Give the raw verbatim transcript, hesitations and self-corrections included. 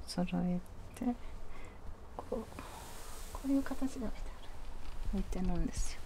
揃えて、こうこういう形で置いてある置いてるんですよ。